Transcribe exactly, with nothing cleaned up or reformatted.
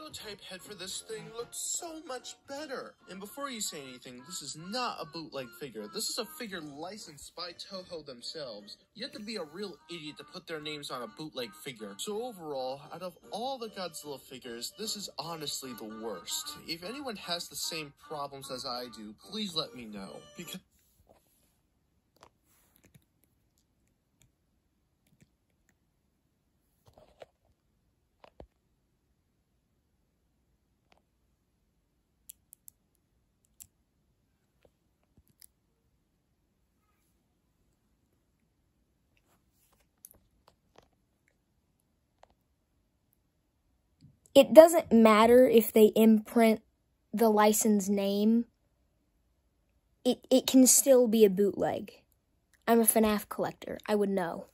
prototype head for this thing looked so much better. And before you say anything, this is not a bootleg figure. This is a figure licensed by Toho themselves. You have to be a real idiot to put their names on a bootleg figure. So overall, out of all the Godzilla figures, this is honestly the worst. If anyone has the same problems as I do, please let me know. Because it doesn't matter if they imprint the license name. It, it can still be a bootleg. I'm a FNAF collector. I would know.